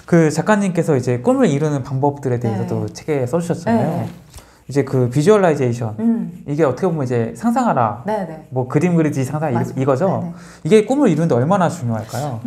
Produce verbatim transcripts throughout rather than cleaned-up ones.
그 작가님께서 이제 꿈을 이루는 방법들에 대해서도 네. 책에 써주셨잖아요. 네. 이제 그 비주얼라이제이션 음. 이게 어떻게 보면 이제 상상하라, 네네. 뭐 그림 그리지 상상 이, 이거죠. 네네. 이게 꿈을 이루는데 얼마나 중요할까요?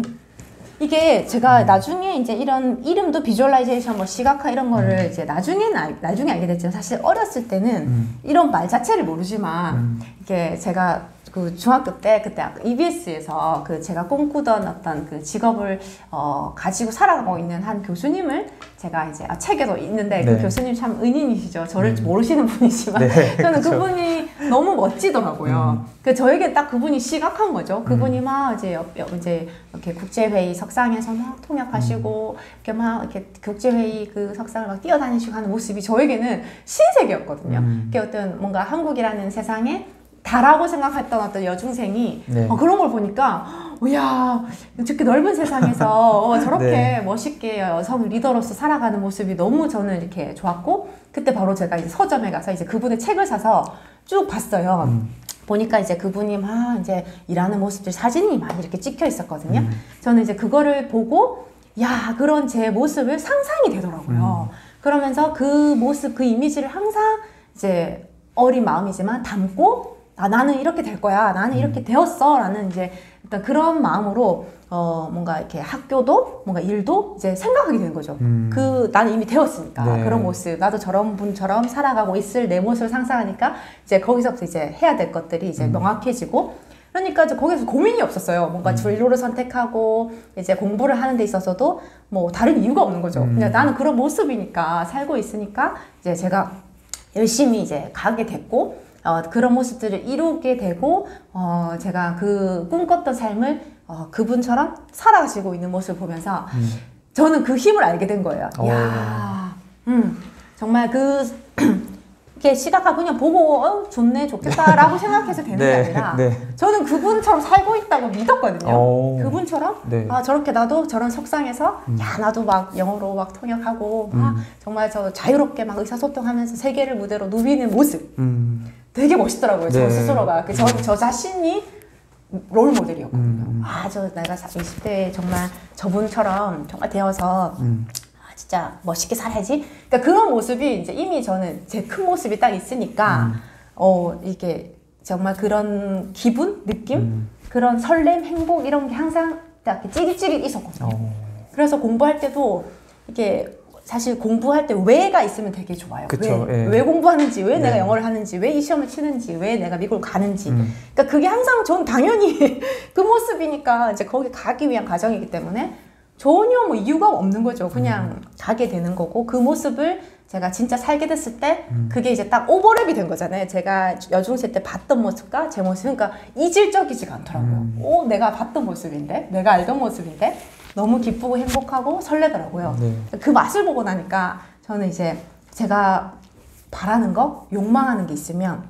이게 제가 음. 나중에 이제 이런 이름도 비주얼라이제이션, 뭐 시각화 이런 거를 음. 이제 나중에는 알, 나중에 알게 됐지만 사실 어렸을 때는 음. 이런 말 자체를 모르지만 음. 이게 제가 그 중학교 때 그때 이비에스에서 그 제가 꿈꾸던 어떤 그 직업을 어 가지고 살아가고 있는 한 교수님을 제가 이제 아, 책에도 있는데 네. 그 교수님 참 은인이시죠. 저를 음. 모르시는 분이지만 네, 저는 그쵸. 그분이 너무 멋지더라고요. 음. 그 저에게 딱 그분이 시각한 거죠. 그분이 음. 막 이제 옆, 옆 이제 이렇게 국제회의 석상에서 막 통역하시고 음. 이렇게 막 이렇게 국제회의 그 석상을 막 뛰어다니시고 하는 모습이 저에게는 신세계였거든요. 음. 그게 어떤 뭔가 한국이라는 세상에 다라고 생각했던 어떤 여중생이 네. 어, 그런 걸 보니까 이야 저렇게 넓은 세상에서 어, 저렇게 네. 멋있게 여성 리더로서 살아가는 모습이 너무 저는 이렇게 좋았고 그때 바로 제가 이제 서점에 가서 이제 그분의 책을 사서 쭉 봤어요. 음. 보니까 이제 그분이 막 이제 일하는 모습들 사진이 많이 이렇게 찍혀 있었거든요. 음. 저는 이제 그거를 보고 야 그런 제 모습을 상상이 되더라고요. 음. 그러면서 그 모습 그 이미지를 항상 이제 어린 마음이지만 담고 아, 나는 이렇게 될 거야. 나는 음. 이렇게 되었어. 라는 이제 일단 그런 마음으로 어, 뭔가 이렇게 학교도 뭔가 일도 이제 생각하게 되는 거죠. 음. 그 나는 이미 되었으니까 네. 그런 모습 나도 저런 분처럼 살아가고 있을 내 모습을 상상하니까 이제 거기서부터 이제 해야 될 것들이 이제 음. 명확해지고 그러니까 이제 거기서 고민이 없었어요. 뭔가 음. 진로를 선택하고 이제 공부를 하는 데 있어서도 뭐 다른 이유가 없는 거죠. 음. 그냥 나는 그런 모습이니까 살고 있으니까 이제 제가 열심히 이제 가게 됐고 어, 그런 모습들을 이루게 되고 어, 제가 그 꿈꿨던 삶을 어, 그분처럼 살아가시고 있는 모습을 보면서 음. 저는 그 힘을 알게 된 거예요. 오. 야, 음, 정말 그 이렇게 시각하고 그냥 보고 어, 좋네 좋겠다라고 생각해서 되는 네, 게 아니라 네. 저는 그분처럼 살고 있다고 믿었거든요. 오. 그분처럼 네. 아 저렇게 나도 저런 석상에서 음. 야 나도 막 영어로 막 통역하고 막 음. 정말 저 자유롭게 막 의사소통하면서 세계를 무대로 누비는 모습 음. 되게 멋있더라고요. 저 네. 스스로가 그 저, 저 자신이 롤 모델이었거든요. 음. 아 저 내가 이십 대에 정말 저분처럼 정말 되어서 음. 아, 진짜 멋있게 살아야지. 그러니까 그런 모습이 이제 이미 저는 제 큰 모습이 딱 있으니까 음. 어 이게 정말 그런 기분, 느낌, 음. 그런 설렘, 행복 이런 게 항상 딱 이렇게 찌릿찌릿 있었거든요. 어. 그래서 공부할 때도 이게 사실 공부할 때 왜가 있으면 되게 좋아요. 그쵸, 왜, 예. 왜 공부하는지, 왜 네. 내가 영어를 하는지, 왜 이 시험을 치는지, 왜 내가 미국을 가는지. 음. 그러니까 그게 항상 전 당연히 그 모습이니까 이제 거기 가기 위한 과정이기 때문에 전혀 뭐 이유가 없는 거죠. 그냥 음. 가게 되는 거고 그 모습을 제가 진짜 살게 됐을 때 음. 그게 이제 딱 오버랩이 된 거잖아요. 제가 여중생 때 봤던 모습과 제 모습, 그러니까 이질적이지가 않더라고요. 음. 오, 내가 봤던 모습인데, 내가 알던 모습인데 너무 기쁘고 행복하고 설레더라고요. 네. 그 맛을 보고 나니까 저는 이제 제가 바라는 거, 욕망하는 게 있으면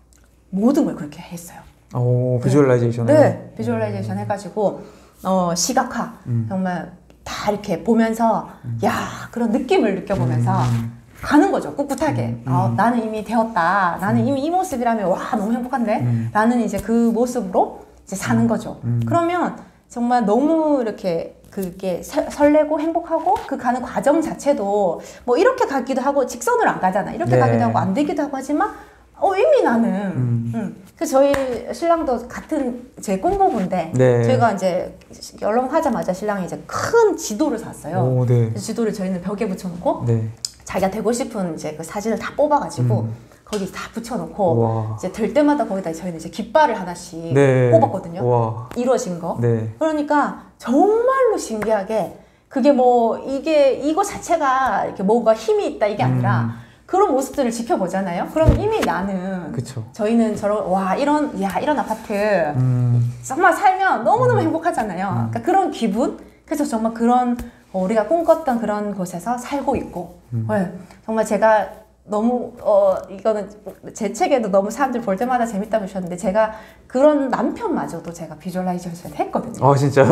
모든 걸 그렇게 했어요. 오, 비주얼라이제이션을. 네, 비주얼라이제이션 해가지고 어, 시각화 음. 정말 다 이렇게 보면서 음. 야 그런 느낌을 느껴보면서 음. 가는 거죠. 꿋꿋하게. 음. 어, 나는 이미 되었다. 나는 음. 이미 이 모습이라면 와 너무 행복한데. 음. 나는 이제 그 모습으로 이제 사는 거죠. 음. 그러면 정말 너무 이렇게 그게 서, 설레고 행복하고 그 가는 과정 자체도 뭐 이렇게 가기도 하고 직선으로 안 가잖아. 이렇게 네. 가기도 하고 안 되기도 하고 하지만 어 이미 나는 음. 음. 그래서 저희 신랑도 같은 제 꿈고부인데 네. 저희가 이제 결혼하자마자 신랑이 이제 큰 지도를 샀어요. 오, 네. 그 지도를 저희는 벽에 붙여놓고 네. 자기가 되고 싶은 이제 그 사진을 다 뽑아가지고 음. 거기 다 붙여놓고 와. 이제 될 때마다 거기다 저희는 이제 깃발을 하나씩 네. 뽑았거든요. 와. 이루어진 거. 네. 그러니까 정말로 신기하게 그게 뭐 이게 이거 자체가 이렇게 뭔가 힘이 있다 이게 아니라 음. 그런 모습들을 지켜보잖아요. 그럼 이미 나는 그쵸. 저희는 저런 와 이런 야 이런 아파트 음. 정말 살면 너무너무 음. 행복하잖아요. 음. 그러니까 그런 기분. 그래서 정말 그런 어, 우리가 꿈꿨던 그런 곳에서 살고 있고 음. 네, 정말 제가 너무 어 이거는 제 책에도 너무 사람들 볼 때마다 재밌다고 하셨는데 제가 그런 남편마저도 제가 비주얼라이제이션 했거든요. 어, 진짜요?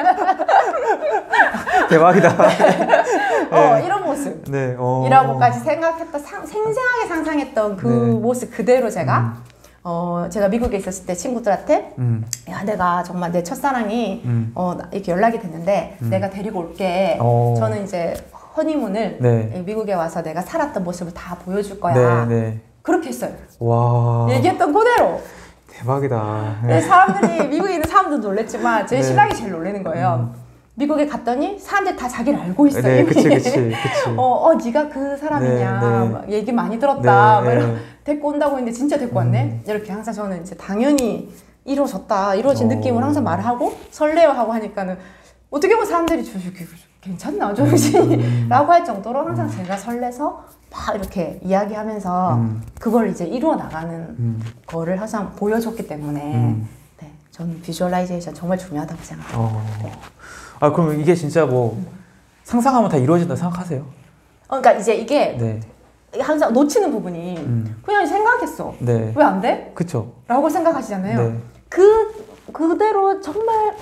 대박이다. 어 네. 이런 모습. 네. 어. 이라고까지 생각했던 상, 생생하게 상상했던 그 네. 모습 그대로 제가 음. 어, 제가 미국에 있었을 때 친구들한테 음. 야, 내가 정말 내 첫사랑이 음. 어, 나- 이렇게 연락이 됐는데 음. 내가 데리고 올게. 어. 저는 이제 허니문을 네. 미국에 와서 내가 살았던 모습을 다 보여줄 거야. 네, 네. 그렇게 했어요. 와. 얘기했던 그대로. 대박이다. 근데 사람들이 미국에 있는 사람들도 놀랬지만 제 네. 신랑이 제일 놀라는 거예요. 미국에 갔더니 사람들이 다 자기를 알고 있어요. 네, 이미. 그치, 그치, 그치. 어, 어, 네가 그 사람이냐. 네, 네. 막 얘기 많이 들었다. 네, 막 이러, 네. 데리고 온다고 했는데 진짜 데리고 왔네. 음. 이렇게 항상 저는 이제 당연히 이루어졌다. 이루어진 어. 느낌을 항상 말하고 설레어 하고 하니까는 어떻게 보면 사람들이 저 저기 괜찮나 정신이 음. 라고 할 정도로 항상 제가 설레서 막 이렇게 이야기하면서 음. 그걸 이제 이루어 나가는 음. 거를 항상 보여줬기 때문에 음. 네, 저는 비주얼라이제이션 정말 중요하다고 생각합니다. 어. 아, 그럼 이게 진짜 뭐 상상하면 다 이루어진다 생각하세요? 어, 그러니까 이제 이게 네. 항상 놓치는 부분이 음. 그냥 생각했어. 네. 왜 안 돼? 그쵸. 라고 생각하시잖아요. 네. 그 그대로 정말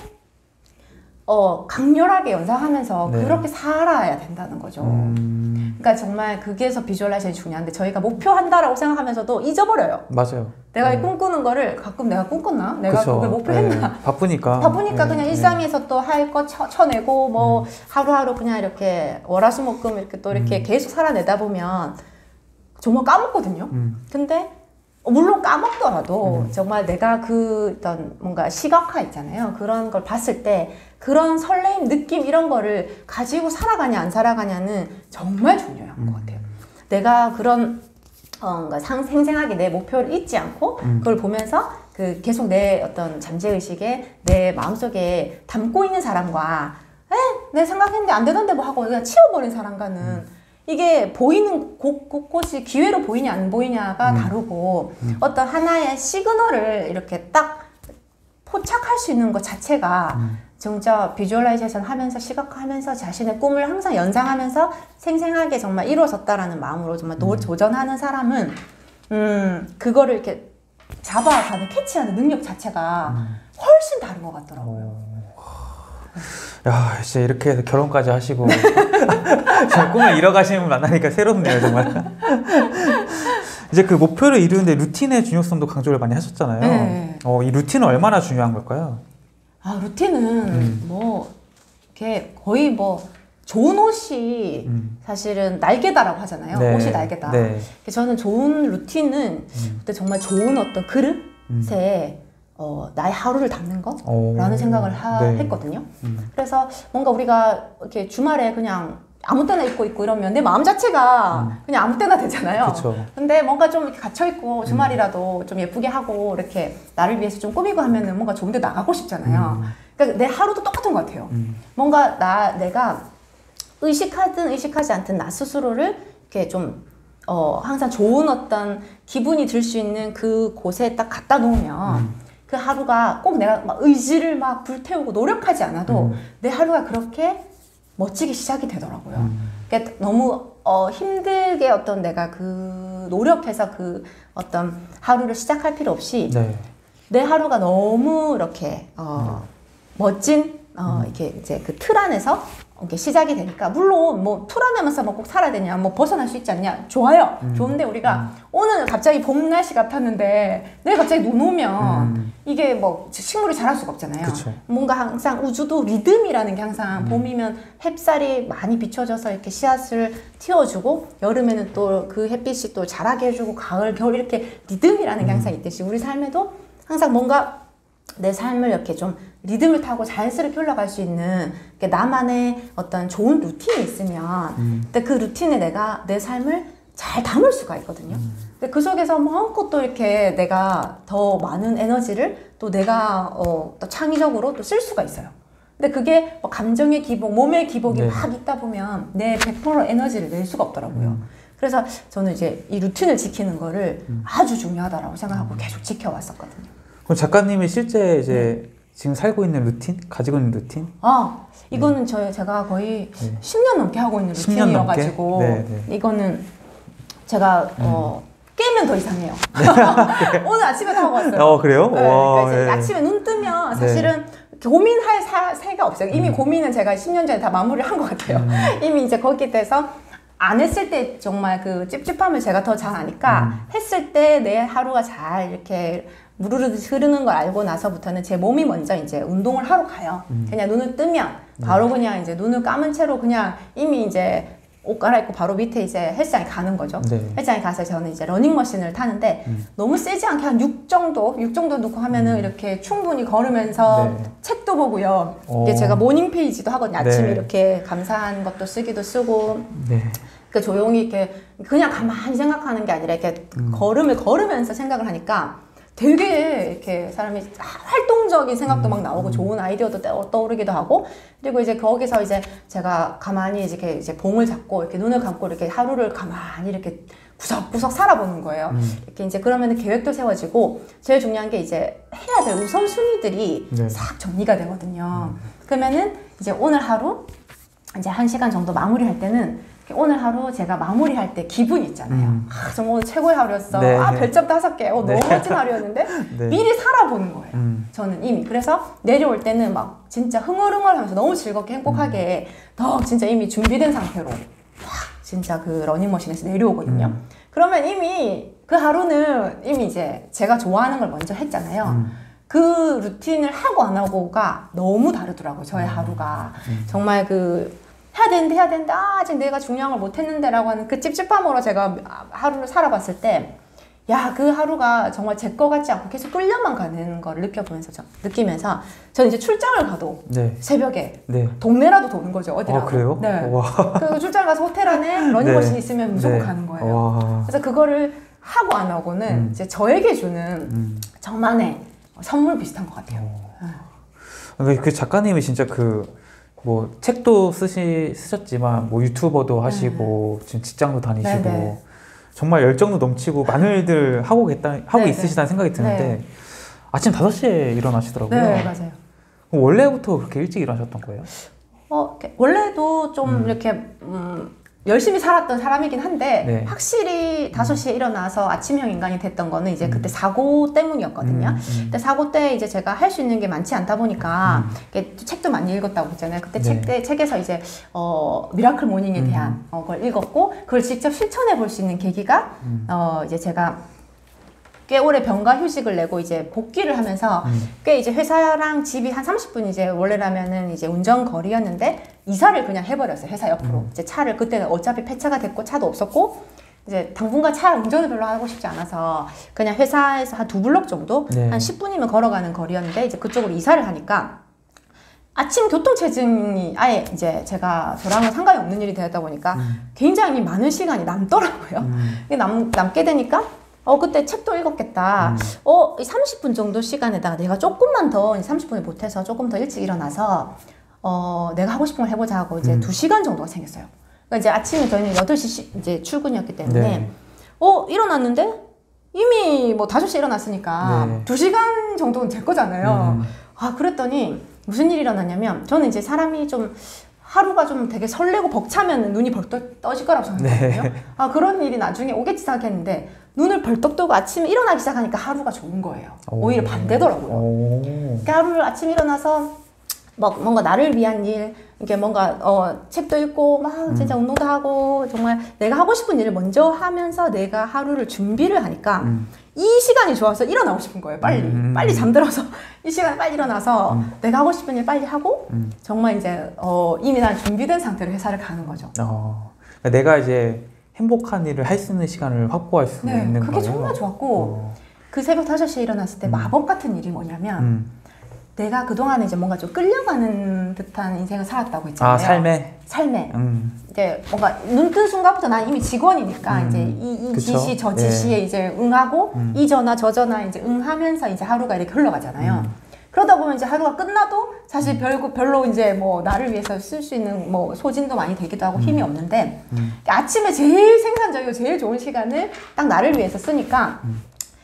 어, 강렬하게 연상하면서 네. 그렇게 살아야 된다는 거죠. 음. 그러니까 정말 그게서 비주얼라이제이션이 중요한데 저희가 목표한다라고 생각하면서 잊어버려요. 맞아요. 내가 네. 꿈꾸는 거를 가끔 내가 꿈꿨나? 내가 그쵸. 그걸 목표했나? 네. 바쁘니까. 바쁘니까 네. 그냥 네. 일상에서 또 할 거 쳐내고 뭐 음. 하루하루 그냥 이렇게 월화수목금 이렇게 또 이렇게 음. 계속 살아내다 보면 정말 까먹거든요. 음. 근데 물론 까먹더라도 음. 정말 내가 그 어떤 뭔가 시각화 있잖아요. 그런 걸 봤을 때 그런 설레임, 느낌 이런 거를 가지고 살아가냐 안 살아가냐는 정말 중요한 음. 것 같아요. 내가 그런 어, 뭔가 상, 생생하게 내 목표를 잊지 않고 음. 그걸 보면서 그 계속 내 어떤 잠재의식에 내 마음속에 담고 있는 사람과 에? 내 생각했는데 안 되던데 뭐 하고 그냥 치워버린 사람과는 음. 이게 보이는 곳, 곳곳이 기회로 보이냐 안 보이냐가 음. 다르고 음. 어떤 하나의 시그널을 이렇게 딱 포착할 수 있는 것 자체가 음. 진짜 비주얼라이제이션 하면서 시각화하면서 자신의 꿈을 항상 연상하면서 생생하게 정말 이루어졌다라는 마음으로 정말 도, 음. 도전하는 사람은 음 그거를 이렇게 잡아가는 캐치하는 능력 자체가 음. 훨씬 다른 것 같더라고요. 오. 야, 진짜 이렇게 해서 결혼까지 하시고 정말 꿈을 이뤄가시는 분 만나니까 새롭네요, 정말. 이제 그 목표를 이루는데 루틴의 중요성도 강조를 많이 하셨잖아요. 네. 어, 이 루틴은 얼마나 중요한 걸까요? 아 루틴은 음. 뭐 이렇게 거의 뭐 좋은 옷이 음. 사실은 날개다라고 하잖아요. 네. 옷이 날개다. 네. 저는 좋은 루틴은 음. 그때 정말 좋은 어떤 그릇에 음. 어, 나의 하루를 담는 오. 거라는 생각을 하, 네. 했거든요. 음. 그래서 뭔가 우리가 이렇게 주말에 그냥 아무 때나 입고 있고 이러면 내 마음 자체가 음. 그냥 아무 때나 되잖아요. 그쵸. 근데 뭔가 좀 이렇게 갇혀있고 주말이라도 좀 예쁘게 하고 이렇게 나를 위해서 좀 꾸미고 하면은 뭔가 좋은 데 나가고 싶잖아요. 음. 그러니까 내 하루도 똑같은 것 같아요. 음. 뭔가 나, 내가 의식하든 의식하지 않든 나 스스로를 이렇게 좀 어, 항상 좋은 어떤 기분이 들 수 있는 그 곳에 딱 갖다 놓으면 음. 그 하루가 꼭 내가 막 의지를 막 불태우고 노력하지 않아도 음. 내 하루가 그렇게 멋지게 시작이 되더라고요. 음. 그러니까 너무 어, 힘들게 어떤 내가 그 노력해서 그 어떤 하루를 시작할 필요 없이 네. 내 하루가 너무 이렇게 어, 멋진 어, 이렇게 이제 그 틀 안에서 이렇게 시작이 되니까 물론 뭐 틀 안에만 꼭 살아야 되냐 뭐 벗어날 수 있지 않냐 좋아요. 음. 좋은데 우리가 오늘 갑자기 봄 날씨 같았는데 내일 갑자기 눈 오면 음. 이게 뭐 식물이 자랄 수가 없잖아요. 그쵸. 뭔가 항상 우주도 리듬이라는 게 항상 음. 봄이면 햇살이 많이 비춰져서 이렇게 씨앗을 틔워주고 여름에는 또 그 햇빛이 또 자라게 해주고 가을 겨울 이렇게 리듬이라는 게 항상 있듯이 우리 삶에도 항상 뭔가 내 삶을 이렇게 좀 리듬을 타고 자연스럽게 흘러갈 수 있는 나만의 어떤 좋은 루틴이 있으면 음. 근데 그 루틴에 내가 내 삶을 잘 담을 수가 있거든요. 음. 근데 그 속에서 마음껏 또 이렇게 내가 더 많은 에너지를 또 내가 어, 또 창의적으로 또 쓸 수가 있어요. 근데 그게 뭐 감정의 기복, 몸의 기복이 네. 막 있다 보면 내 백 퍼센트 에너지를 낼 수가 없더라고요. 음. 그래서 저는 이제 이 루틴을 지키는 거를 음. 아주 중요하다라고 생각하고 계속 지켜왔었거든요. 그럼 작가님이 실제 이제 지금 살고 있는 루틴? 가지고 있는 루틴? 아, 이거는 저 제가 거의 네. 십 년 넘게 하고 있는 십 년 넘게? 루틴이어가지고 네, 네. 이거는 제가 어, 깨면 더 이상해요. 오늘 아침에도 하고 왔어요. 어, 그래요? 네, 와, 그러니까 이제 네. 아침에 눈 뜨면 사실은 고민할 사, 새가 없어요. 이미 음. 고민은 제가 십 년 전에 다 마무리를 한 것 같아요. 음. 이미 이제 거기에 대해서 안 했을 때 정말 그 찝찝함을 제가 더 잘 아니까 음. 했을 때 내 하루가 잘 이렇게 무르르 흐르는 걸 알고 나서부터는 제 몸이 먼저 이제 운동을 하러 가요. 음. 그냥 눈을 뜨면 바로 그냥 이제 눈을 감은 채로 그냥 이미 이제 옷 갈아입고 바로 밑에 이제 헬스장에 가는 거죠. 네. 헬스장에 가서 저는 이제 러닝머신을 타는데 음. 너무 세지 않게 한 육 정도, 육 정도 넣고 하면은 음. 이렇게 충분히 걸으면서 네. 책도 보고요. 오. 이게 제가 모닝 페이지도 하거든요. 아침에 네. 이렇게 감사한 것도 쓰기도 쓰고. 네. 그 조용히 이렇게 그냥 가만히 생각하는 게 아니라 이렇게 음. 걸음을 걸으면서 생각을 하니까 되게 이렇게 사람이 활동적인 생각도 막 나오고 좋은 아이디어도 떠- 떠오르기도 하고 그리고 이제 거기서 이제 제가 가만히 이렇게 이제 봉을 잡고 이렇게 눈을 감고 이렇게 하루를 가만히 이렇게 구석구석 살아보는 거예요. 음. 이렇게 이제 그러면 계획도 세워지고 제일 중요한 게 이제 해야 될 우선순위들이 네. 싹 정리가 되거든요. 그러면은 이제 오늘 하루 이제 한 시간 정도 마무리할 때는 오늘 하루 제가 마무리할 때 기분이 있잖아요. 음. 아, 정말 오늘 최고의 하루였어. 네. 아, 별점 다섯 개. 어, 네. 너무 멋진 하루였는데 네. 미리 살아보는 거예요. 음. 저는 이미. 그래서 내려올 때는 막 진짜 흥얼흥얼하면서 너무 즐겁게 행복하게 더 진짜 이미 준비된 상태로 확 진짜 그 러닝머신에서 내려오거든요. 음. 그러면 이미 그 하루는 이미 이제 제가 좋아하는 걸 먼저 했잖아요. 음. 그 루틴을 하고 안 하고가 너무 다르더라고요. 저의 하루가. 음. 정말 그 해야 되는데 해야 되는데 아 아직 내가 중요한 걸 못했는데 라고 하는 그 찝찝함으로 제가 하루를 살아봤을 때 야, 그 하루가 정말 제 거 같지 않고 계속 끌려만 가는 걸 느껴보면서 저, 느끼면서 저는 이제 출장을 가도 네. 새벽에 네. 동네라도 도는 거죠. 어디라도. 아, 그래요? 네. 와. 그 출장 가서 호텔 안에 러닝머신 네. 있으면 무조건 네. 가는 거예요. 와. 그래서 그거를 하고 안 하고는 음. 이제 저에게 주는 음. 저만의 선물 비슷한 것 같아요. 그러니까 그 작가님이 진짜 그 뭐 책도 쓰시 쓰셨지만 뭐 유튜버도 하시고 지금 직장도 다니시고 네, 네. 정말 열정도 넘치고 많은 일들 하고 계다 하고 네, 있으시다는 생각이 드는데 네. 아침 다섯 시에 일어나시더라고요. 네, 맞아요. 그럼 원래부터 그렇게 일찍 일어나셨던 거예요? 어, 이렇게 원래도 좀 음. 이렇게 음, 열심히 살았던 사람이긴 한데 네. 확실히 다섯 시에 일어나서 아침형 인간이 됐던 거는 이제 음. 그때 사고 때문이었거든요. 음, 음. 근데 사고 때 이제 제가 할 수 있는 게 많지 않다 보니까 음. 이렇게 책도 많이 읽었다고 했잖아요. 그때 네. 책, 때, 책에서 이제 어, 미라클 모닝에 음. 대한 어, 걸 읽었고 그걸 직접 실천해 볼 수 있는 계기가 음. 어, 이제 제가 꽤 오래 병가 휴직을 내고 이제 복귀를 하면서 음. 꽤 이제 회사랑 집이 한 삼십 분 이제 원래라면은 이제 운전 거리였는데 이사를 그냥 해버렸어요. 회사 옆으로. 음. 이제 차를 그때는 어차피 폐차가 됐고 차도 없었고 이제 당분간 차 운전을 별로 하고 싶지 않아서 그냥 회사에서 한 두 블럭 정도 네. 한 십 분이면 걸어가는 거리였는데 이제 그쪽으로 이사를 하니까 아침 교통체증이 아예 이제 제가 저랑은 상관이 없는 일이 되었다 보니까 음. 굉장히 많은 시간이 남더라고요. 음. 이게 남, 남게 되니까 어 그때 책도 읽었겠다. 음. 어 삼십 분 정도 시간에다가 내가 조금만 더 삼십 분을 못해서 조금 더 일찍 일어나서 어 내가 하고 싶은 걸 해보자 하고 이제 음. 두 시간 정도가 생겼어요. 그러니까 이제 아침에 저희는 여덟 시 시- 이제 출근이었기 때문에 네. 어 일어났는데 이미 뭐 다섯 시에 일어났으니까 네. 두 시간 정도는 될 거잖아요. 음. 아 그랬더니 무슨 일이 일어났냐면 저는 이제 사람이 좀 하루가 좀 되게 설레고 벅차면 눈이 벌떡 떠질 거라고 생각했거든요. 네. 아 그런 일이 나중에 오겠지 생각했는데 눈을 벌떡 뜨고 아침에 일어나기 시작하니까 하루가 좋은 거예요. 오. 오히려 반대더라고요. 오. 그러니까 하루를 아침에 일어나서 뭐 뭔가 나를 위한 일, 이게 뭔가 어 책도 읽고 막 진짜 음. 운동도 하고 정말 내가 하고 싶은 일을 먼저 하면서 내가 하루를 준비를 하니까 음. 이 시간이 좋아서 일어나고 싶은 거예요. 빨리 음. 빨리 잠들어서 이 시간에 빨리 일어나서 음. 내가 하고 싶은 일 빨리 하고 음. 정말 이제 어 이미 난 준비된 상태로 회사를 가는 거죠. 어. 그러니까 내가 이제 행복한 일을 할 수 있는 시간을 확보할 수 네, 있는 그게 거예요. 정말 좋았고 어. 그 새벽 다섯 시에 일어났을 때 음. 마법 같은 일이 뭐냐면 음. 내가 그동안에 이제 뭔가 좀 끌려가는 듯한 인생을 살았다고 했잖아요. 아 삶에. 삶에 음. 이제 뭔가 눈 뜬 순간부터 난 이미 직원이니까 음. 이제 이, 이 그쵸? 지시 저 예. 지시에 이제 응하고 음. 이 전화 저 전화 이제 응하면서 이제 하루가 이렇게 흘러가잖아요. 음. 그러다 보면 이제 하루가 끝나도 사실 별로, 별로 이제 뭐 나를 위해서 쓸 수 있는 뭐 소진도 많이 되기도 하고 힘이 없는데 음. 아침에 제일 생산적이고 제일 좋은 시간을 딱 나를 위해서 쓰니까 음.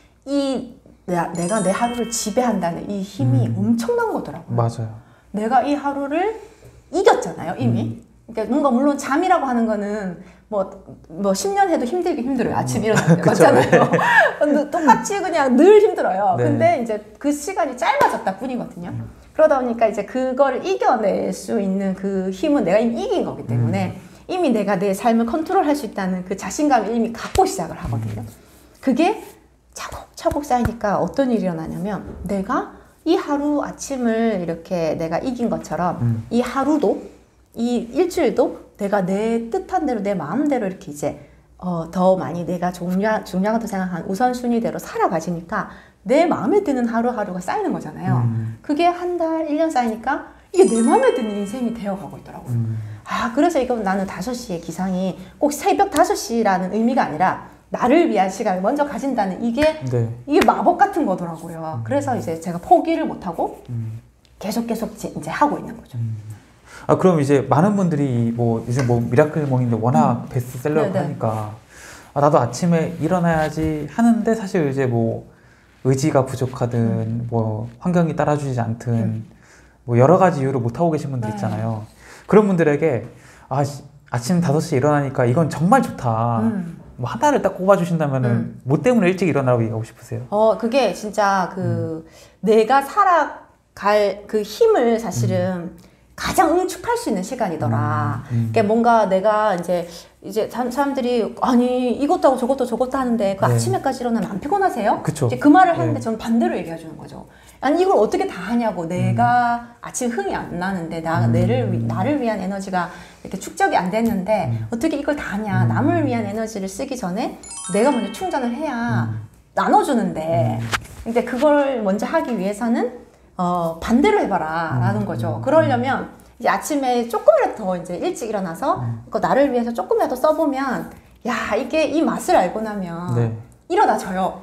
이 내가, 내가 내 하루를 지배한다는 이 힘이 음. 엄청난 거더라고요. 맞아요. 내가 이 하루를 이겼잖아요, 이미. 음. 그러니까 뭔가 물론 잠이라고 하는 거는 뭐, 뭐 십 년 해도 힘들긴 힘들어요. 아침 일어나는 게 그쵸, 맞잖아요. 근데 똑같이 그냥 늘 힘들어요. 네. 근데 이제 그 시간이 짧아졌다 뿐이거든요. 그러다 보니까 이제 그거를 이겨낼 수 있는 그 힘은 내가 이미 이긴 거기 때문에 이미 이미 내가 내 삶을 컨트롤할 수 있다는 그 자신감을 이미 갖고 시작을 하거든요. 그게 차곡차곡 쌓이니까 어떤 일이 일어나냐면 내가 이 하루 아침을 이렇게 내가 이긴 것처럼 음. 이 하루도 이 일주일도 내가 내 뜻한 대로 내 마음대로 이렇게 이제 어, 더 많이 내가 중요하, 중요하다고 생각한 우선순위대로 살아가지니까 내 마음에 드는 하루하루가 쌓이는 거잖아요. 음. 그게 한 달, 일 년 쌓이니까 이게 내 마음에 드는 인생이 되어가고 있더라고요. 음. 아, 그래서 이건 나는 다섯 시에 기상이 꼭 새벽 다섯 시라는 의미가 아니라 나를 위한 시간을 먼저 가진다는 이게 네. 이게 마법 같은 거더라고요. 음. 그래서 이제 제가 포기를 못하고 음. 계속 계속 이제 하고 있는 거죠. 음. 아 그럼 이제 많은 분들이 뭐 요즘 뭐 미라클 모닝도 워낙 음. 베스트셀러고 네네. 하니까 아, 나도 아침에 일어나야지 하는데 사실 이제 뭐 의지가 부족하든 음. 뭐 환경이 따라주지 않든 음. 뭐 여러 가지 이유로 못 하고 계신 분들 네. 있잖아요. 그런 분들에게 아 시- 아침 다섯 시에 일어나니까 이건 정말 좋다. 음. 뭐 하나를 딱 꼽아주신다면은 음. 뭐 때문에 일찍 일어나라고 얘기하고 싶으세요? 어, 그게 진짜 그 내가 살아갈 그 힘을 사실은 가장 응축할 수 있는 시간이더라. 음, 음. 그러니까 뭔가 내가 이제 이제 사- 사람들이 아니 이것도 하고 저것도 저것도 하는데 그 네. 아침에까지 일어나면 안 피곤하세요? 그쵸. 이제 그 말을 하는데 네. 저는 반대로 얘기해 주는 거죠. 아니 이걸 어떻게 다 하냐고. 내가 아침 흥이 안 나는데 나 음. 내를 위- 나를 위한 에너지가 이렇게 축적이 안 됐는데 음. 어떻게 이걸 다 하냐. 음. 남을 위한 에너지를 쓰기 전에 내가 먼저 충전을 해야 음. 나눠주는데 근데 그걸 먼저 하기 위해서는 어, 반대로 해봐라 라는 음. 거죠. 그러려면 이제 아침에 조금이라도 더 이제 일찍 일어나서 음. 그 나를 위해서 조금이라도 써보면 야 이게 이 맛을 알고 나면 네. 일어나져요.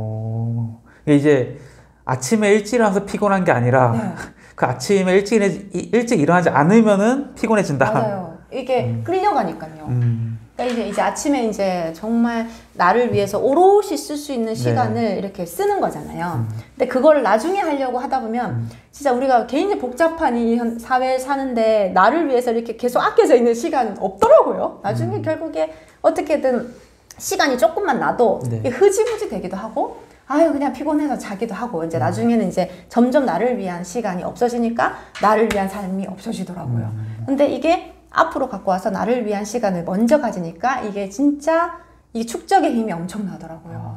어, 이게 이제 아침에 일찍 일어나서 피곤한 게 아니라 네. 그 아침에 일찍, 일- 일찍 일어나지 않으면은 피곤해진다. 맞아요. 이게 음. 끌려가니까요. 음, 그러니까 이제, 이제 아침에 이제 정말 나를 위해서 오롯이 쓸 수 있는 네. 시간을 이렇게 쓰는 거잖아요. 음. 근데 그걸 나중에 하려고 하다 보면 음. 진짜 우리가 굉장히 복잡한 이 현- 사회에 사는데 나를 위해서 이렇게 계속 아껴져 있는 시간은 없더라고요. 나중에 음. 결국에 어떻게든 시간이 조금만 나도 네. 이게 흐지부지 되기도 하고 아유 그냥 피곤해서 자기도 하고 음. 이제 나중에는 이제 점점 나를 위한 시간이 없어지니까 나를 위한 삶이 없어지더라고요. 음. 근데 이게 앞으로 갖고 와서 나를 위한 시간을 먼저 가지니까 이게 진짜 이 축적의 힘이 엄청나더라고요.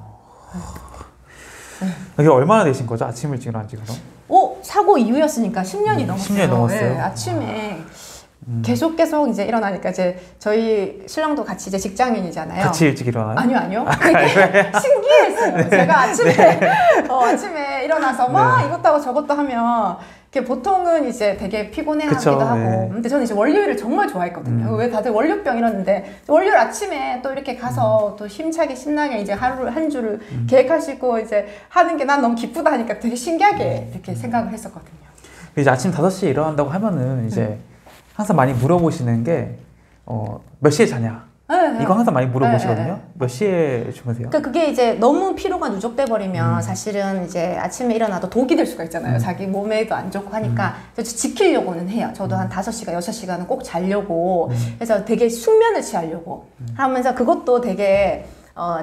이게 얼마나 되신 거죠? 아침 일찍 일어난 지 그럼? 오 사고 이후였으니까 십 년이 음, 넘었어요. 십 년이 넘었어요? 네, 아침에 음. 계속 계속 이제 일어나니까 이제 저희 신랑도 같이 이제 직장인이잖아요. 같이 일찍 일어나요? 아니요, 아니요. 되게 신기했어요. 제가 아침에, 어, 아침에 일어나서 막 네. 이것도 하고 저것도 하면, 이렇게 보통은 이제 되게 피곤해 그쵸, 하기도 하고. 네. 근데 저는 이제 월요일을 정말 좋아했거든요. 음. 왜 다들 월요병 이러는데, 월요일 아침에 또 이렇게 가서 음. 또 힘차게 신나게 이제 하루를, 한 주를 계획할 수 있고 이제 하는 게 난 너무 기쁘다 하니까 되게 신기하게 이렇게 생각을 했었거든요. 이제 아침 다섯 시에 일어난다고 하면은 이제 항상 많이 물어보시는 게 어, 몇 시에 자냐? 네, 네. 이거 항상 많이 물어보시거든요. 네, 네. 몇 시에 주무세요? 그러니까 그게 이제 너무 피로가 누적돼 버리면 음. 사실은 이제 아침에 일어나도 독이 될 수가 있잖아요. 음. 자기 몸에도 안 좋고 하니까 그래서 지키려고는 해요. 저도 한 다섯 시간, 여섯 시간은 꼭 자려고 음. 그래서 되게 숙면을 취하려고 하면서 그것도 되게 어,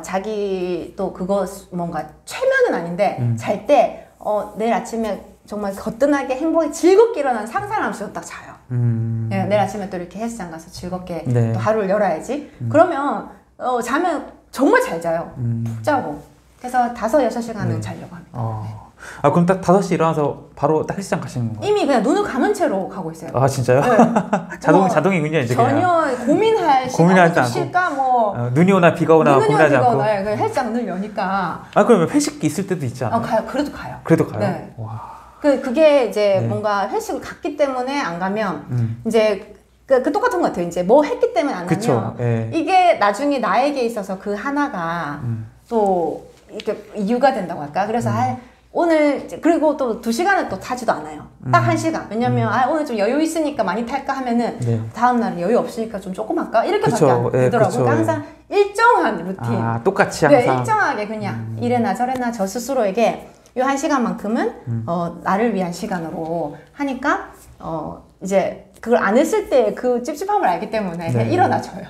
자기 또 그거 뭔가 최면은 아닌데 음. 잘 때 어, 내일 아침에 정말 거뜬하게 행복하게 즐겁게 일어나는 상상하면서 딱 자요. 음. 네, 내일 아침에 또 이렇게 헬스장 가서 즐겁게 네. 또 하루를 열어야지. 음. 그러면 어, 자면 정말 잘 자요. 음. 푹 자고. 그래서 다섯, 여섯 시간은 네. 자려고 합니다. 어. 아 그럼 딱 다섯 시 일어나서 바로 딱 헬스장 가시는 건가요? 이미 그냥 눈을 감은 채로 가고 있어요. 아 진짜요? 네. 자동 뭐 자동이군요 이제 그냥. 전혀 고민할 시간 고민하지 않고. 쉴까 뭐 어, 눈이 오나 비가 오나 눈이 고민하지 않고. 오거나 그 헬스장 늘 여니까 아 그러면 회식 있을 때도 있지 않아요? 어, 가요. 그래도 가요. 그래도 가요? 네. 와. 그 그게 이제 네. 뭔가 회식을 갔기 때문에 안 가면 음. 이제 그, 그 똑같은 것 같아요. 이제 뭐 했기 때문에 안 그쵸. 하면 예. 이게 나중에 나에게 있어서 그 하나가 음. 또 이렇게 이유가 된다고 할까? 그래서 음. 아, 오늘 이제 그리고 또 두 시간을 또 타지도 않아요. 딱 한 음. 시간. 왜냐면 아, 오늘 좀 여유 있으니까 많이 탈까 하면은 네. 다음 날은 여유 없으니까 좀 조금 할까 이렇게밖에 그쵸. 안 예, 되더라고요. 그쵸. 그러니까 항상 일정한 루틴. 아 똑같이 네, 항상. 일정하게 그냥 음. 이래나 저래나 저 스스로에게 이 한 시간만큼은 음. 어, 나를 위한 시간으로 하니까 어, 이제 그걸 안 했을 때 그 찝찝함을 알기 때문에 그냥 네. 일어나줘요.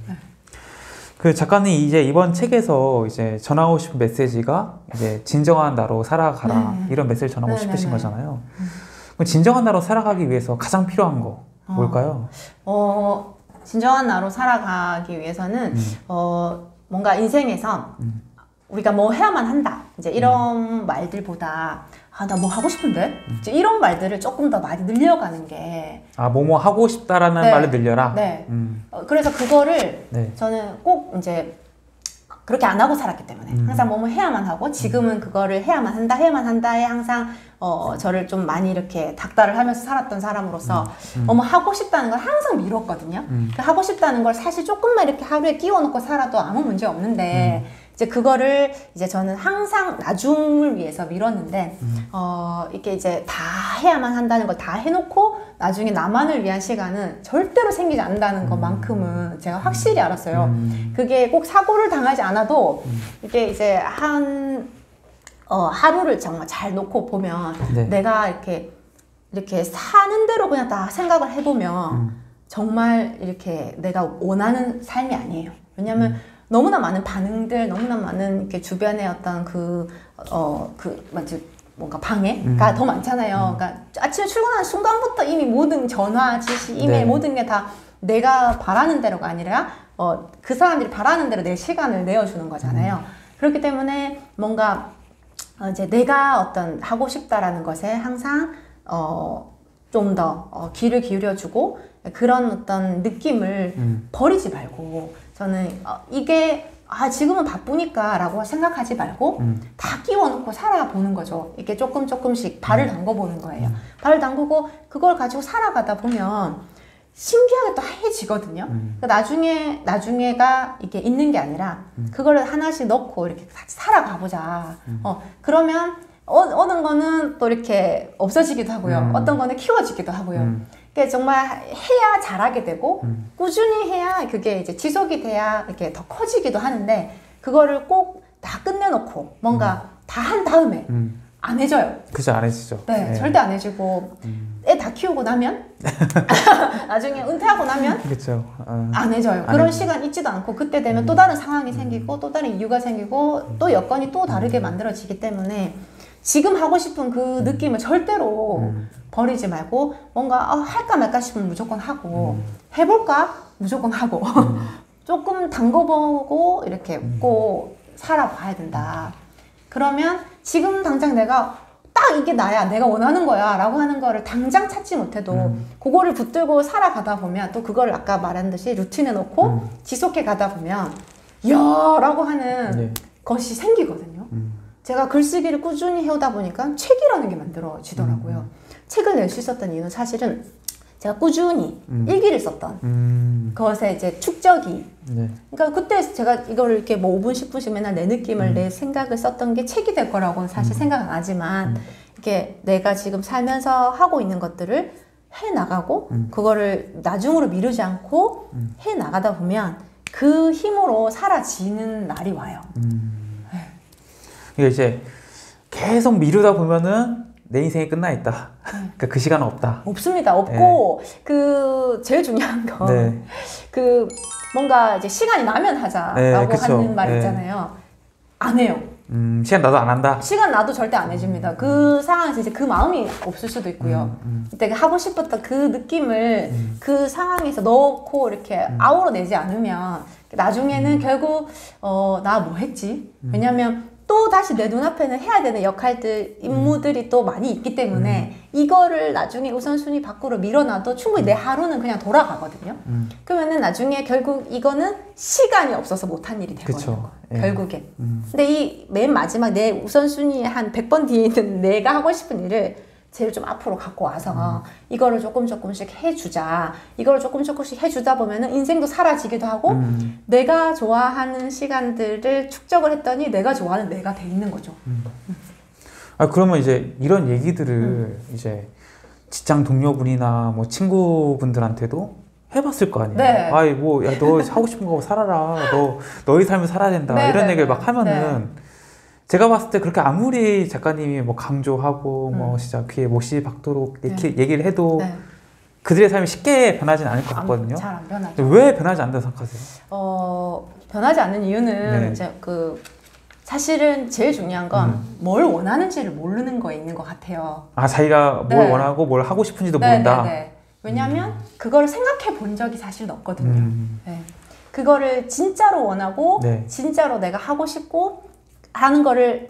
그 작가님 이제 이번 책에서 이제 전하고 싶은 메시지가 이제 진정한 나로 살아가라 네. 이런 메시지를 전하고 네, 싶으신 네, 네. 거잖아요. 그럼 진정한 나로 살아가기 위해서 가장 필요한 거 어. 뭘까요? 어, 진정한 나로 살아가기 위해서는 음. 어, 뭔가 인생에서 음. 우리가 뭐 해야만 한다. 이제 이런 음. 말들보다 아, 나 뭐 하고 싶은데? 이제 이런 말들을 조금 더 많이 늘려가는 게. 아, 뭐뭐 하고 싶다라는 네. 말을 늘려라? 네. 음. 어, 그래서 그거를 네. 저는 꼭 이제 그렇게 안 하고 살았기 때문에 음. 항상 뭐뭐 해야만 하고 지금은 그거를 해야만 한다, 해야만 한다에 항상 어, 저를 좀 많이 이렇게 닥달을 하면서 살았던 사람으로서 음. 뭐뭐 하고 싶다는 걸 항상 미뤘거든요. 음. 그 하고 싶다는 걸 사실 조금만 이렇게 하루에 끼워놓고 살아도 아무 문제 없는데 음. 이제 그거를 이제 저는 항상 나중을 위해서 미뤘는데 음. 어 이렇게 이제 다 해야만 한다는 걸 다 해놓고 나중에 나만을 위한 시간은 절대로 생기지 않는다는 것만큼은 제가 확실히 알았어요. 음. 그게 꼭 사고를 당하지 않아도 음. 이게 이제 한 어, 하루를 정말 잘 놓고 보면 네. 내가 이렇게 이렇게 사는 대로 그냥 다 생각을 해보면 음. 정말 이렇게 내가 원하는 삶이 아니에요. 왜냐면 음. 너무나 많은 반응들, 너무나 많은 이렇게 주변의 어떤 그, 어, 그, 뭐지, 뭔가 방해가 음. 더 많잖아요. 음. 그러니까 아침에 출근하는 순간부터 이미 모든 전화, 지시, 이메일 네. 모든 게 다 내가 바라는 대로가 아니라, 어, 그 사람들이 바라는 대로 내 시간을 내어주는 거잖아요. 음. 그렇기 때문에 뭔가, 어, 이제 내가 어떤 하고 싶다라는 것에 항상, 어, 좀 더, 어, 귀를 기울여주고, 그런 어떤 느낌을 음. 버리지 말고, 저는 어, 이게 아 지금은 바쁘니까 라고 생각하지 말고 음. 다 끼워놓고 살아보는 거죠. 이렇게 조금 조금씩 발을 담궈보는 거예요. 음. 발을 담그고 그걸 가지고 살아가다 보면 신기하게 또 하얘지거든요. 음. 그러니까 나중에 나중에가 이게 있는 게 아니라 그거를 하나씩 넣고 이렇게 같이 살아가보자. 음. 어 그러면 어, 어느 거는 또 이렇게 없어지기도 하고요. 음. 어떤 거는 키워지기도 하고요. 음. 그게 정말 해야 잘하게 되고 음. 꾸준히 해야 그게 이제 지속이 돼야 이렇게 더 커지기도 하는데 그거를 꼭 다 끝내놓고 뭔가 다 한 다음에 음. 안 해져요. 그죠, 안 해지죠. 네, 네. 절대 안 해지고 음. 애 다 키우고 나면 나중에 은퇴하고 나면 그렇죠. 어. 안 해져요. 안 그런 해져요. 시간 있지도 않고 그때 되면 음. 또 다른 상황이 생기고 또 다른 이유가 생기고 또 여건이 또 다르게 만들어지기 때문에 지금 하고 싶은 그 느낌을 절대로 음. 버리지 말고 뭔가 아, 할까 말까 싶으면 무조건 하고 음. 해볼까? 무조건 하고 음. 조금 담궈보고 이렇게 음. 꼭 살아봐야 된다. 그러면 지금 당장 내가 딱 이게 나야 내가 원하는 거야 라고 하는 거를 당장 찾지 못해도 음. 그거를 붙들고 살아가다 보면 또 그걸 아까 말한 듯이 루틴에 놓고 음. 지속해 가다 보면 이야 라고 하는 네. 것이 생기거든요. 음. 제가 글쓰기를 꾸준히 해오다 보니까 책이라는 게 만들어지더라고요. 음. 책을 낼 수 있었던 이유는 사실은 제가 꾸준히 음. 일기를 썼던 음. 그것에 이제 축적이 네. 그러니까 그때 제가 이걸 이렇게 뭐 오 분, 십 분씩 맨날 내 느낌을 음. 내 생각을 썼던 게 책이 될 거라고는 사실 음. 생각 안 하지만 음. 이렇게 내가 지금 살면서 하고 있는 것들을 해 나가고 음. 그거를 나중으로 미루지 않고 음. 해 나가다 보면 그 힘으로 사라지는 날이 와요. 음. 이게 이제 계속 미루다 보면은 내 인생이 끝나 있다. 그러니까 그 시간은 없다. 없습니다. 없고 그 제일 중요한 건 네. 그 뭔가 이제 시간이 나면 하자라고 네, 그쵸. 하는 말 네. 있잖아요. 안 해요. 음, 시간 나도 안 한다. 시간 나도 절대 안 해줍니다. 그 상황에서 이제 그 마음이 없을 수도 있고요. 음, 이때 하고 싶었던 그 느낌을 음. 그 상황에서 넣고 이렇게 음. 아우러내지 않으면 나중에는 음. 결국 어, 나 뭐 했지? 음. 왜냐면 또 다시 내 눈앞에는 해야 되는 역할들, 임무들이 또 많이 있기 때문에 음. 이거를 나중에 우선순위 밖으로 밀어놔도 충분히 내 하루는 그냥 돌아가거든요. 음. 그러면은 나중에 결국 이거는 시간이 없어서 못한 일이 되거든요. 그쵸. 예. 결국엔. 음. 근데 이 맨 마지막 내 우선순위의 한 백 번 뒤에 있는 내가 하고 싶은 일을 제일 좀 앞으로 갖고 와서 음. 이거를 조금 조금씩 해주자. 이거를 조금 조금씩 해주다 보면은 인생도 사라지기도 하고 음. 내가 좋아하는 시간들을 축적을 했더니 내가 좋아하는 내가 돼 있는 거죠. 음. 아, 그러면 이제 이런 얘기들을 음. 이제 직장 동료분이나 뭐 친구분들한테도 해봤을 거 아니에요. 네. 아이 뭐, 야, 너 하고 싶은 거 살아라. 너 너의 삶을 살아야 된다. 네, 이런 네, 얘기를 네. 막 하면은 제가 봤을 때 그렇게 아무리 작가님이 뭐 강조하고 음. 뭐 진짜 귀에 못이 박도록 이렇게 네. 얘기를 해도 네. 그들의 삶이 쉽게 변하진 않을 것 같거든요. 잘 안 변하죠. 왜 변하지 않는다고 생각하세요? 어, 변하지 않는 이유는 네. 이제 그 사실은 제일 중요한 건 뭘 원하는지를 모르는 거에 있는 것 같아요. 아, 자기가 뭘 네. 원하고 뭘 하고 싶은지도 네, 모른다. 네, 네. 왜냐하면 그거를 생각해 본 적이 사실은 없거든요. 음. 네. 그거를 진짜로 원하고 네. 진짜로 내가 하고 싶고 하는 거를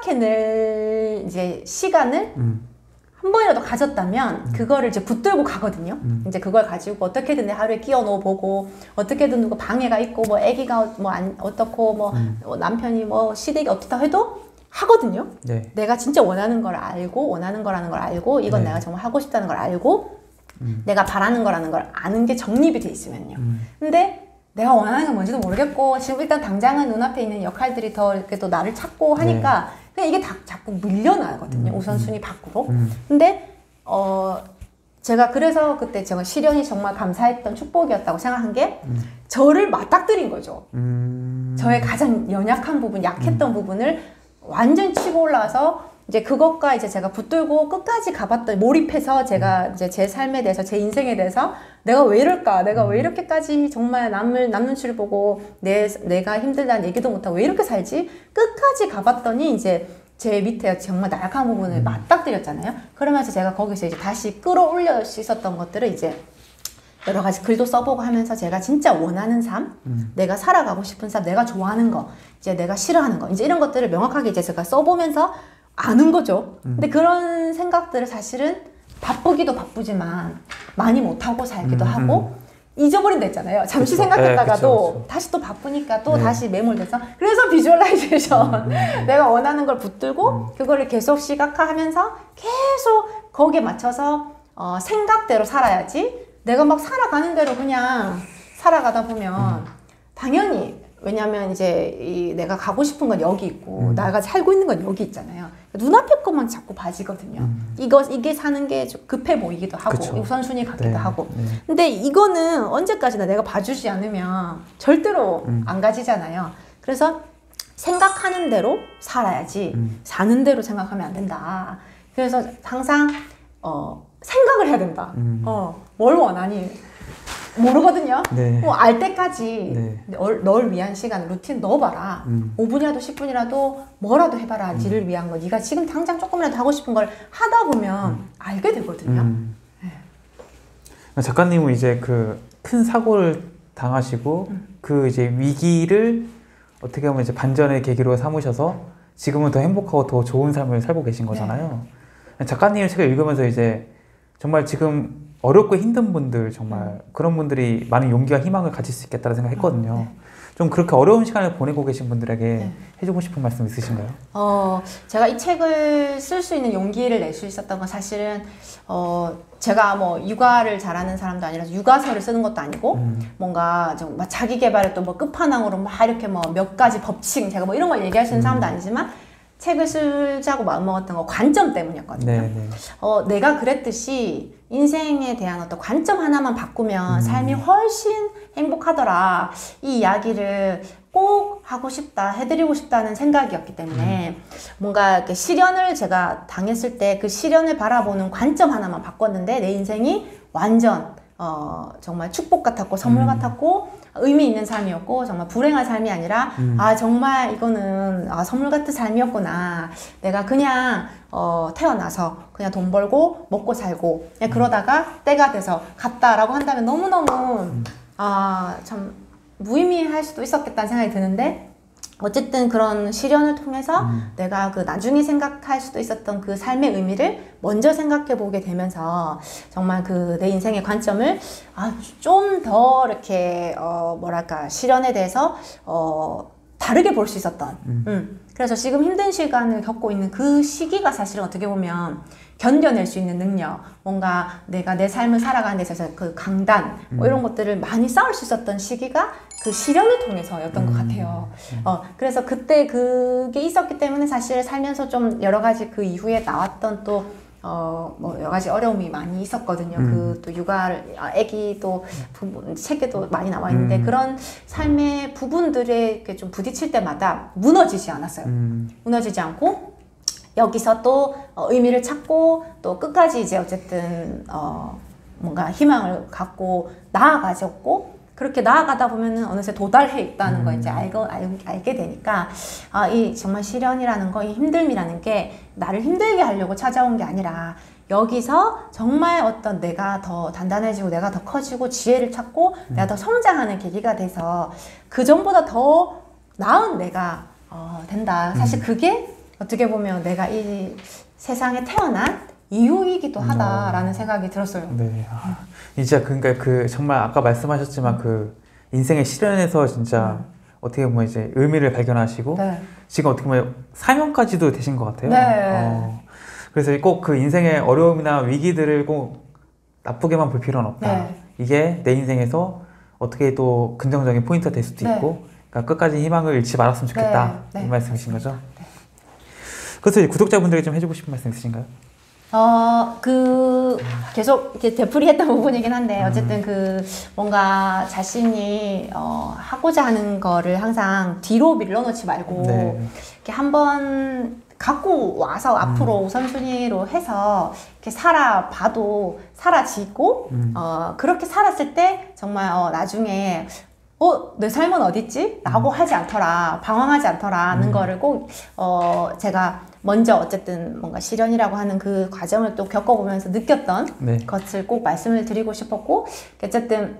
생각해낼 이제 시간을 음. 한 번이라도 가졌다면 음. 그거를 이제 붙들고 가거든요. 음. 이제 그걸 가지고 어떻게든 내 하루에 끼워 넣어 보고 어떻게든 누가 방해가 있고 뭐 아기가 뭐 안, 어떻고 뭐 음. 남편이 뭐 시댁이 어떻다 해도 하거든요. 네. 내가 진짜 원하는 걸 알고 원하는 거라는 걸 알고 이건 네. 내가 정말 하고 싶다는 걸 알고 음. 내가 바라는 거라는 걸 아는 게 정립이 돼 있으면요. 음. 근데 내가 원하는 건 뭔지도 모르겠고 지금 일단 당장은 눈앞에 있는 역할들이 더 이렇게 또 나를 찾고 하니까 그냥 이게 다 자꾸 밀려나거든요. 음. 우선순위 밖으로. 음. 근데 어 제가 그래서 그때 제가 시련이 정말 감사했던 축복이었다고 생각한 게 음. 저를 맞닥뜨린 거죠. 음. 저의 가장 연약한 부분, 약했던 음. 부분을 완전 치고 올라와서 이제 그것과 이제 제가 붙들고 끝까지 가봤던 몰입해서 제가 이제 제 삶에 대해서 제 인생에 대해서 내가 왜 이럴까, 내가 왜 이렇게까지 정말 남을 남 눈치를 보고 내 내가 힘들다는 얘기도 못하고 왜 이렇게 살지? 끝까지 가봤더니 이제 제 밑에 정말 나약한 부분을 맞닥뜨렸잖아요. 그러면서 제가 거기서 이제 다시 끌어올릴 수 있었던 것들을 이제 여러 가지 글도 써보고 하면서 제가 진짜 원하는 삶, 음. 내가 살아가고 싶은 삶, 내가 좋아하는 거, 이제 내가 싫어하는 거, 이제 이런 것들을 명확하게 이제 제가 써보면서 아는 거죠. 음. 근데 그런 생각들을 사실은 바쁘기도 바쁘지만 많이 못하고 살기도 음, 하고 잊어버린다 했잖아요. 잠시 그쵸. 생각했다가도 네, 그쵸, 그쵸. 다시 또 바쁘니까 또 네. 다시 매몰돼서 그래서 비주얼라이제이션 음, 음, 음. 내가 원하는 걸 붙들고 음. 그거를 계속 시각화하면서 계속 거기에 맞춰서 어, 생각대로 살아야지 내가 막 살아가는 대로 그냥 살아가다 보면 음. 당연히 왜냐면 이제 이 내가 가고 싶은 건 여기 있고 음. 내가 살고 있는 건 여기 있잖아요. 눈앞에 것만 자꾸 봐지거든요. 음. 이거 이게 사는 게 좀 급해 보이기도 하고 그쵸. 우선순위 같기도 네. 하고. 네. 근데 이거는 언제까지나 내가 봐주지 않으면 절대로 음. 안 가지잖아요. 그래서 생각하는 대로 살아야지 음. 사는 대로 생각하면 안 된다. 그래서 항상 어, 생각을 해야 된다. 음. 어, 뭘 원하니? 모르거든요. 네. 뭐 알 때까지 네. 널, 널 위한 시간 루틴 넣어봐라. 음. 오 분이라도 십 분이라도 뭐라도 해봐라. 음. 니를 위한 거. 네가 지금 당장 조금이라도 하고 싶은 걸 하다 보면 음. 알게 되거든요. 음. 작가님은 이제 그 큰 사고를 당하시고 음. 그 이제 위기를 어떻게 보면 이제 반전의 계기로 삼으셔서 지금은 더 행복하고 더 좋은 삶을 살고 계신 거잖아요. 작가님의 책을 읽으면서 이제 정말 지금 어렵고 힘든 분들 정말 음. 그런 분들이 많은 용기와 희망을 가질 수 있겠다는 생각했거든요. 네. 좀 그렇게 어려운 시간을 보내고 계신 분들에게 네. 해주고 싶은 말씀 있으신가요? 어, 제가 이 책을 쓸 수 있는 용기를 낼 수 있었던 건 사실은 어, 제가 뭐 육아를 잘하는 사람도 아니라서 육아서를 쓰는 것도 아니고 음. 뭔가 좀 막 자기 개발을 또 뭐 끝판왕으로 막 이렇게 뭐 몇 가지 법칙 제가 뭐 이런 걸 얘기할 수 있는 사람도 아니지만 책을 쓰자고 마음먹었던 거 관점 때문이었거든요. 네, 네. 어, 내가 그랬듯이 인생에 대한 어떤 관점 하나만 바꾸면 음. 삶이 훨씬 행복하더라. 이 이야기를 꼭 하고 싶다, 해드리고 싶다는 생각이었기 때문에 음. 뭔가 이렇게 시련을 제가 당했을 때 그 시련을 바라보는 관점 하나만 바꿨는데 내 인생이 완전 어, 정말 축복 같았고 선물 음. 같았고 의미 있는 삶이었고 정말 불행한 삶이 아니라 음. 아 정말 이거는 아, 선물 같은 삶이었구나. 내가 그냥 어, 태어나서 그냥 돈 벌고 먹고 살고 그냥 그러다가 때가 돼서 갔다라고 한다면 너무너무 음. 아, 참 무의미할 수도 있었겠다는 생각이 드는데 어쨌든 그런 시련을 통해서 음. 내가 그 나중에 생각할 수도 있었던 그 삶의 의미를 먼저 생각해 보게 되면서 정말 그 내 인생의 관점을 아, 좀 더 이렇게 어, 뭐랄까 시련에 대해서 어, 다르게 볼 수 있었던 음. 음. 그래서 지금 힘든 시간을 겪고 있는 그 시기가 사실은 어떻게 보면 견뎌낼 수 있는 능력, 뭔가 내가 내 삶을 살아가는 데 있어서 그 강단, 뭐 이런 것들을 많이 쌓을 수 있었던 시기가 그 시련을 통해서였던 것 같아요. 어, 그래서 그때 그게 있었기 때문에 사실 살면서 좀 여러 가지 그 이후에 나왔던 또 어, 뭐 여러 가지 어려움이 많이 있었거든요. 음. 그 또 육아를, 아, 애기 또 부분, 책에도 많이 나와 있는데 음. 그런 삶의 부분들에 이렇게 좀 부딪힐 때마다 무너지지 않았어요. 음. 무너지지 않고 여기서 또 어, 의미를 찾고 또 끝까지 이제 어쨌든 어, 뭔가 희망을 갖고 나아가졌고 그렇게 나아가다 보면은 어느새 도달해 있다는 음. 걸 이제 알고, 알, 알게 되니까, 아, 이 정말 시련이라는 거, 이 힘듦이라는 게 나를 힘들게 하려고 찾아온 게 아니라, 여기서 정말 어떤 내가 더 단단해지고 내가 더 커지고 지혜를 찾고 음. 내가 더 성장하는 계기가 돼서 그 전보다 더 나은 내가 어, 된다. 사실 음. 그게 어떻게 보면 내가 이 세상에 태어난 이유이기도 하다라는 생각이 들었어요. 네. 아, 이제 그러니까 그 정말 아까 말씀하셨지만 그 인생의 시련에서 진짜 음. 어떻게 보면 이제 의미를 발견하시고 네. 지금 어떻게 보면 사명까지도 되신 것 같아요. 네. 어, 그래서 꼭 그 인생의 어려움이나 위기들을 꼭 나쁘게만 볼 필요는 없다. 네. 이게 내 인생에서 어떻게 또 긍정적인 포인트가 될 수도 네. 있고, 그러니까 끝까지 희망을 잃지 말았으면 좋겠다. 네. 네. 이 말씀이신 거죠? 네. 그래서 이제 구독자분들에게 좀 해주고 싶은 말씀 있으신가요? 어, 그, 계속 이렇게 되풀이했던 부분이긴 한데, 어쨌든 그, 뭔가 자신이, 어, 하고자 하는 거를 항상 뒤로 밀어놓지 말고, 네. 이렇게 한번 갖고 와서 앞으로 우선순위로 해서 이렇게 살아봐도 사라지고, 음. 어, 그렇게 살았을 때 정말, 어, 나중에, 어, 내 삶은 어딨지? 라고 하지 않더라. 방황하지 않더라는 음. 거를 꼭, 어, 제가 먼저 어쨌든 뭔가 시련이라고 하는 그 과정을 또 겪어보면서 느꼈던 네. 것을 꼭 말씀을 드리고 싶었고, 어쨌든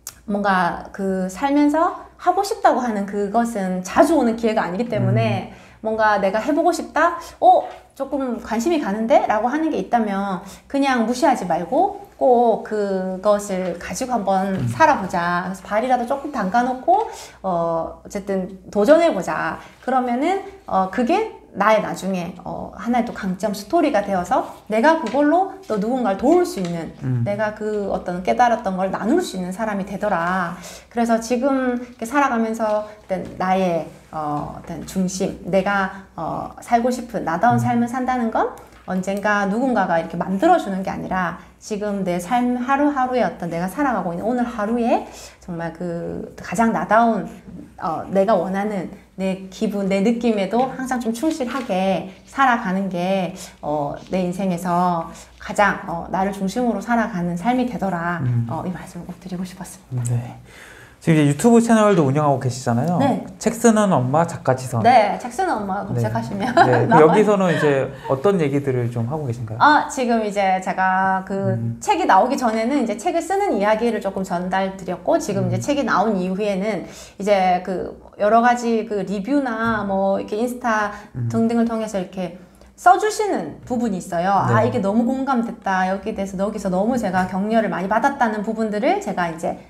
뭔가 그 살면서 하고 싶다고 하는 그것은 자주 오는 기회가 아니기 때문에 음. 뭔가 내가 해보고 싶다? 어? 조금 관심이 가는데? 라고 하는 게 있다면 그냥 무시하지 말고 꼭 그것을 가지고 한번 음. 살아보자. 그래서 발이라도 조금 담가놓고 어 어쨌든 도전해보자. 그러면은 어 그게 나의 나중에 어 하나의 또 강점 스토리가 되어서 내가 그걸로 또 누군가를 도울 수 있는 음. 내가 그 어떤 깨달았던 걸 나눌 수 있는 사람이 되더라. 그래서 지금 이렇게 살아가면서 어떤 나의 어 어떤 중심, 내가 어 살고 싶은 나다운 삶을 산다는 건 언젠가 누군가가 이렇게 만들어주는 게 아니라 지금 내 삶 하루하루의 어떤 내가 살아가고 있는 오늘 하루에 정말 그 가장 나다운 어, 내가 원하는 내 기분, 내 느낌에도 항상 좀 충실하게 살아가는 게 어, 내 인생에서 가장 어, 나를 중심으로 살아가는 삶이 되더라. 음. 어, 이 말씀을 꼭 드리고 싶었습니다. 네. 지금 이제 유튜브 채널도 운영하고 계시잖아요. 네. 책 쓰는 엄마 작가 지선. 네, 책 쓰는 엄마 검색하시면 네. 그 나와요. 여기서는 이제 어떤 얘기들을 좀 하고 계신가요? 아, 지금 이제 제가 그 음. 책이 나오기 전에는 이제 책을 쓰는 이야기를 조금 전달 드렸고, 지금 음. 이제 책이 나온 이후에는 이제 그 여러 가지 그 리뷰나 뭐 이렇게 인스타 음. 등등을 통해서 이렇게 써주시는 부분이 있어요. 아, 네. 이게 너무 공감됐다. 여기에 대해서 여기서 너무 제가 격려를 많이 받았다는 부분들을 제가 이제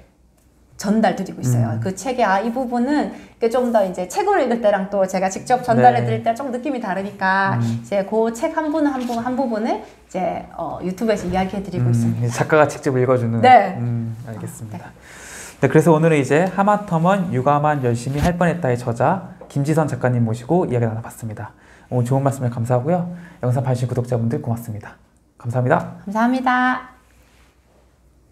전달드리고 있어요. 음. 그 책의 아, 이 부분은 좀 더 이제 책을 읽을 때랑 또 제가 직접 전달해 네. 드릴 때랑 좀 느낌이 다르니까 음. 이제 그 책 한 분 한 분 한 부분을 이제 어, 유튜브에서 이야기해 드리고 음, 있습니다. 작가가 직접 읽어주는. 네. 음, 알겠습니다. 네, 그래서 오늘은 이제 하마터면 육아만 열심히 할 뻔했다의 저자 김지선 작가님 모시고 이야기 나눠봤습니다. 오늘 좋은 말씀을 감사하고요. 영상 봐주신 구독자분들 고맙습니다. 감사합니다. 감사합니다.